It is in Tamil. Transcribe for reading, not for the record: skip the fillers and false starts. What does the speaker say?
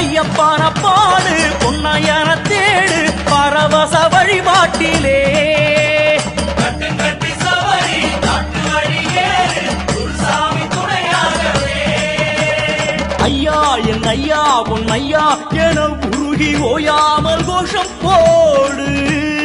ஐயப்பான பாடு பொன்னையன தேடு பரவச வழிபாட்டிலே ஐயா என் ஐயா பொன்னையா என உருகி ஓயாமல் கோஷம் போடு